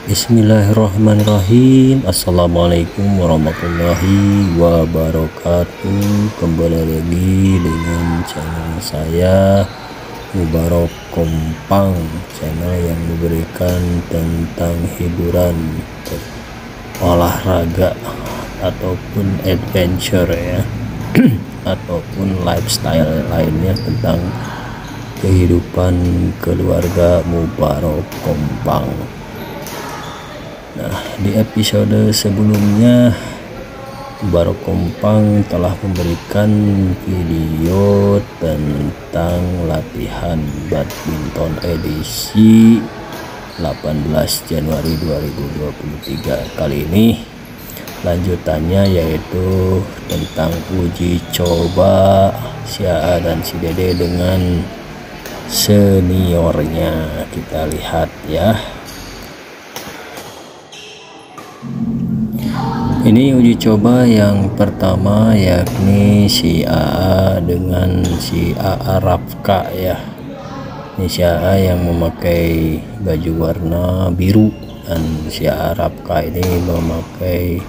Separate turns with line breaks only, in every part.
Bismillahirrahmanirrahim. Assalamualaikum warahmatullahi wabarakatuh. Kembali lagi dengan channel saya, Mubarak Kompang, channel yang memberikan tentang hiburan, olahraga ataupun adventure ya ataupun lifestyle lainnya tentang kehidupan keluarga Mubarak Kompang. Nah, di episode sebelumnya Mubarak Kompang telah memberikan video tentang latihan badminton edisi 18 Januari 2023. Kali ini lanjutannya yaitu tentang uji coba si AA dan si Dede dengan seniornya. Kita lihat ya. Ini uji coba yang pertama, yakni si AA dengan si AA Rafka ya. Ini si AA yang memakai baju warna biru dan si AA Rafka ini memakai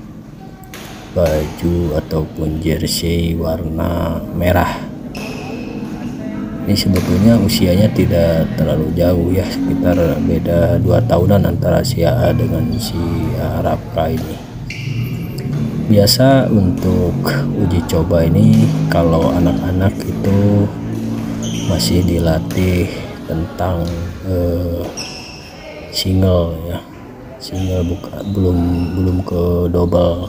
baju ataupun jersey warna merah. Ini sebetulnya usianya tidak terlalu jauh ya, sekitar beda 2 tahunan antara si AA dengan si AA Rafka ini. Biasa untuk uji coba ini kalau anak-anak itu masih dilatih tentang single ya, single belum ke double.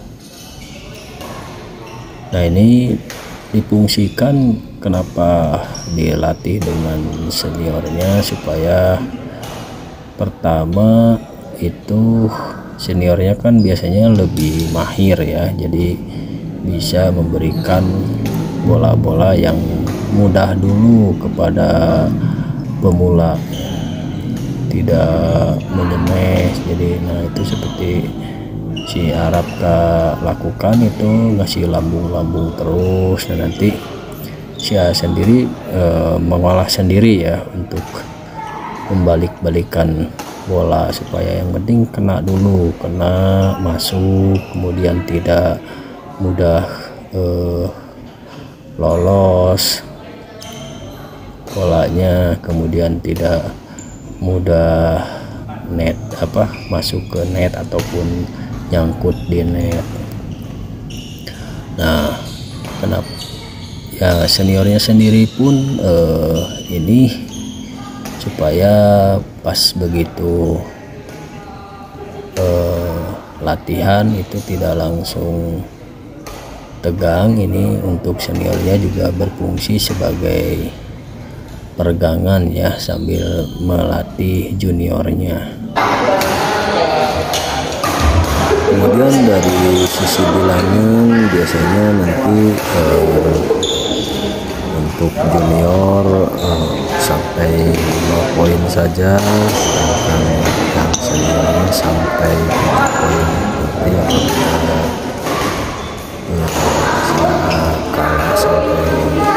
Nah, ini difungsikan kenapa dilatih dengan seniornya, supaya pertama itu seniornya kan biasanya lebih mahir ya, jadi bisa memberikan bola-bola yang mudah dulu kepada pemula, tidak menyemes. Jadi nah, itu seperti si Rafka lakukan, itu ngasih lambung-lambung terus, dan nanti si A sendiri mengolah sendiri ya untuk membalik-balikan bola, supaya yang penting kena dulu, kena masuk, kemudian tidak mudah lolos bolanya, kemudian tidak mudah masuk ke net ataupun nyangkut di net. Nah, kenapa ya seniornya sendiri pun ini supaya pas begitu latihan itu tidak langsung tegang. Ini untuk seniornya juga berfungsi sebagai peregangan ya, sambil melatih juniornya. Kemudian dari sisi bilangan biasanya nanti untuk junior sampai 5 poin saja, sedangkan yang seniornya sampai 7 poin. Nanti apabila kalah sampai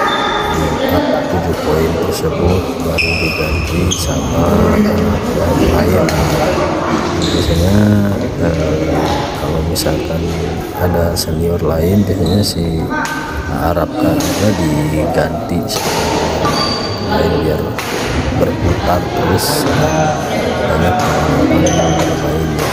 7 poin tersebut baru diganti sama yang lain. Biasanya kalau misalkan ada senior lain, biasanya si Rafka juga diganti lain biar berputar terus, banyak orang yang bermainnya.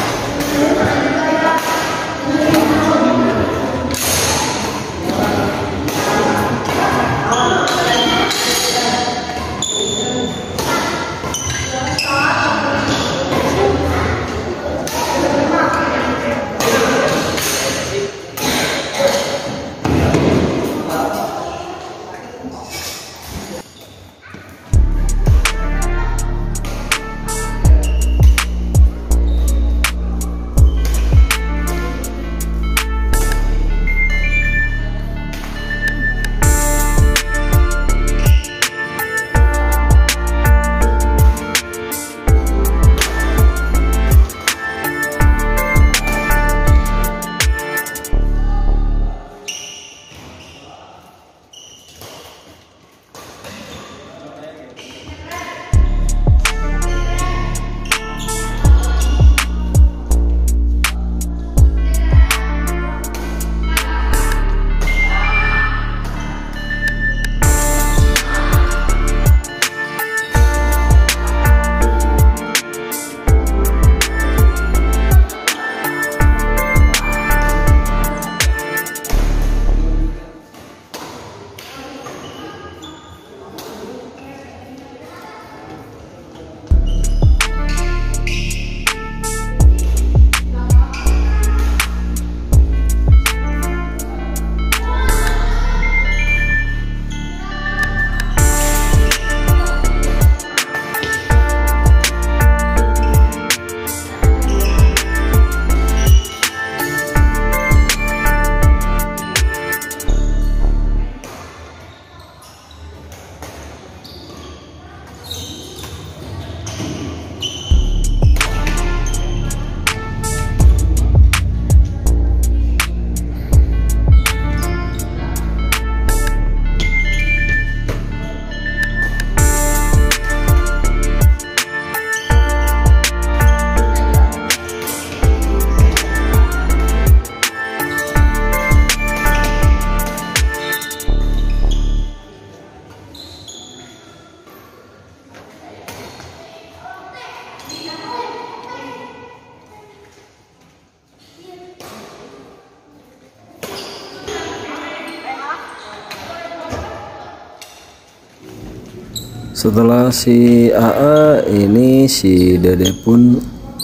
Setelah si AA ini, si Dede pun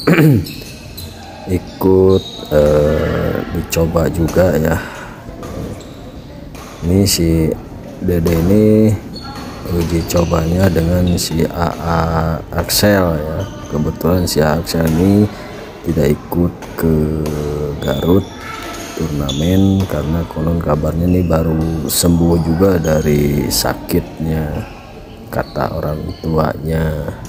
ikut dicoba juga ya. Ini si Dede ini uji cobanya dengan si AA Axel ya. Kebetulan si AA Axel ini tidak ikut ke Garut turnamen karena konon kabarnya ini baru sembuh juga dari sakitnya, kata orang tuanya.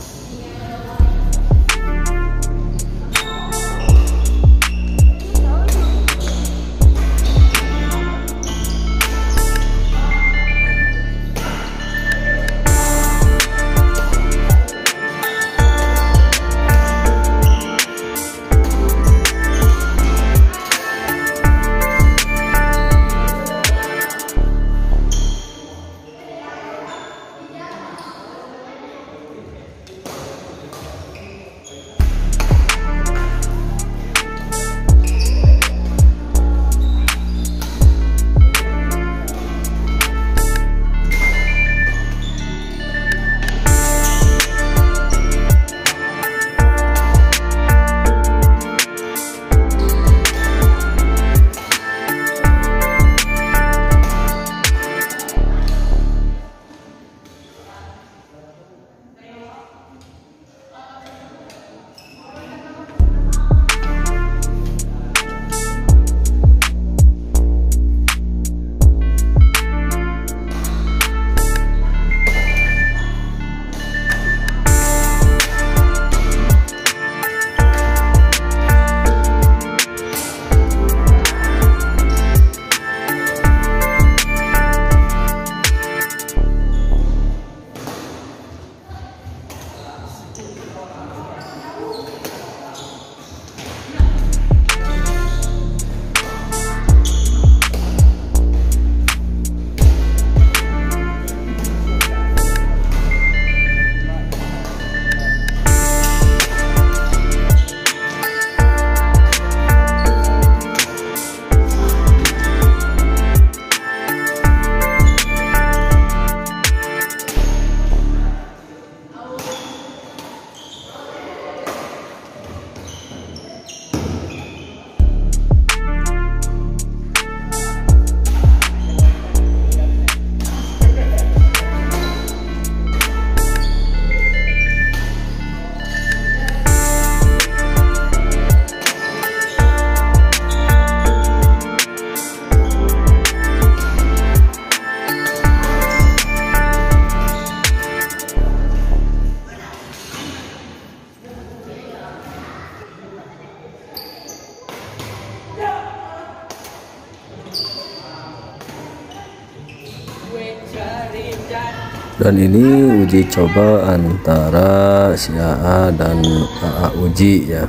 Dan ini uji coba antara si AA dan AA Uji ya.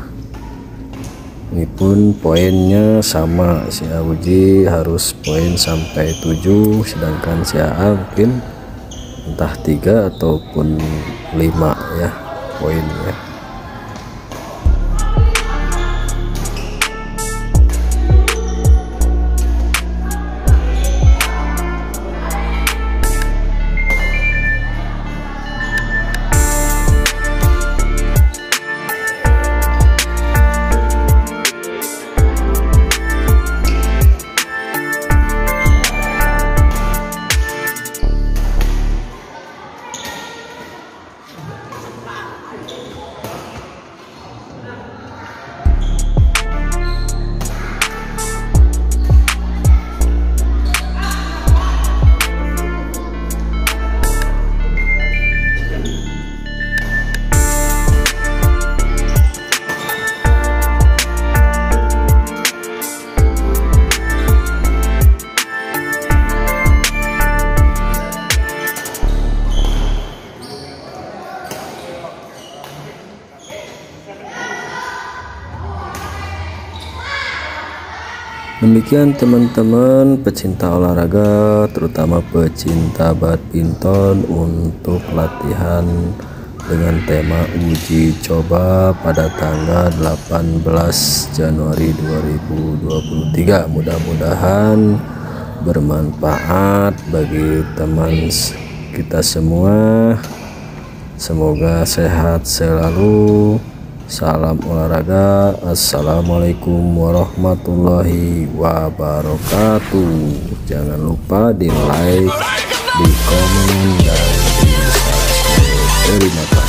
Ini pun poinnya sama, si AA Uji harus poin sampai 7, sedangkan si AA mungkin entah 3 ataupun 5 ya poinnya. Demikian teman-teman pecinta olahraga, terutama pecinta badminton, untuk latihan dengan tema uji coba pada tanggal 18 Januari 2023. Mudah-mudahan bermanfaat bagi teman kita semua. Semoga sehat selalu. Salam olahraga. Assalamualaikum warahmatullahi wabarakatuh. Jangan lupa di like, di komen, dan di subscribe. Terima kasih.